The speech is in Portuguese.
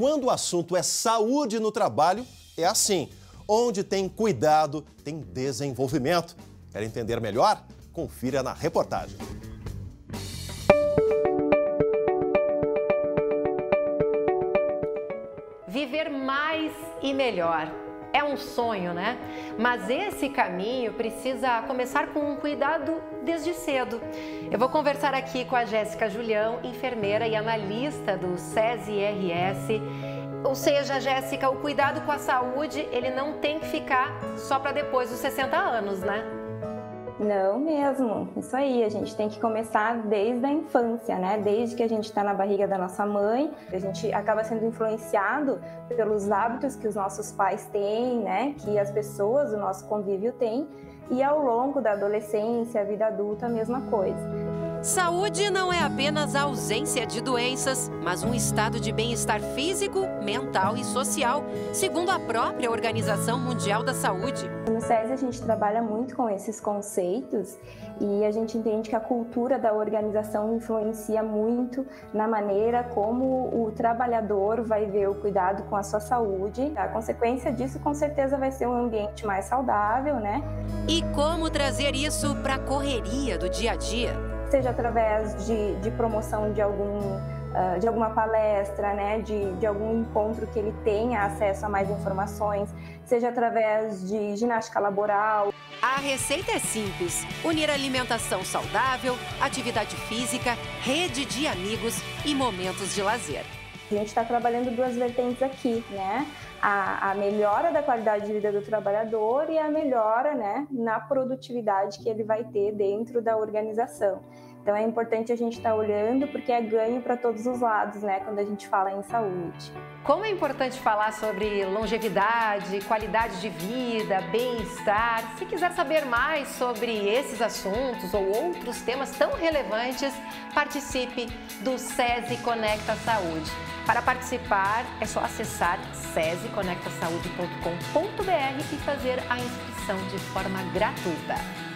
quando o assunto é saúde no trabalho, é assim. Onde tem cuidado, tem desenvolvimento. Quer entender melhor? Confira na reportagem. Viver mais e melhor. É um sonho, né? Mas esse caminho precisa começar com um cuidado desde cedo. Eu vou conversar aqui com a Jéssica Julião, enfermeira e analista do SESI-RS. Ou seja, Jéssica, o cuidado com a saúde, ele não tem que ficar só para depois dos 60 anos, né? Não mesmo, isso aí, a gente tem que começar desde a infância, né? Desde que a gente está na barriga da nossa mãe, a gente acaba sendo influenciado pelos hábitos que os nossos pais têm, né? Que as pessoas do nosso convívio têm, e ao longo da adolescência, a vida adulta, a mesma coisa. Saúde não é apenas a ausência de doenças, mas um estado de bem-estar físico, mental e social, segundo a própria Organização Mundial da Saúde. No SESI a gente trabalha muito com esses conceitos e a gente entende que a cultura da organização influencia muito na maneira como o trabalhador vai ver o cuidado com a sua saúde. A consequência disso, com certeza, vai ser um ambiente mais saudável, né? E como trazer isso para a correria do dia a dia? Seja através de promoção de alguma palestra, né, de algum encontro que ele tenha acesso a mais informações, seja através de ginástica laboral. A receita é simples: unir alimentação saudável, atividade física, rede de amigos e momentos de lazer. A gente está trabalhando duas vertentes aqui, né? A melhora da qualidade de vida do trabalhador e a melhora, né, na produtividade que ele vai ter dentro da organização. Então é importante a gente estar olhando porque é ganho para todos os lados, né, quando a gente fala em saúde. Como é importante falar sobre longevidade, qualidade de vida, bem-estar. Se quiser saber mais sobre esses assuntos ou outros temas tão relevantes, participe do SESI Conecta Saúde. Para participar, é só acessar sesiconectasaude.com.br e fazer a inscrição de forma gratuita.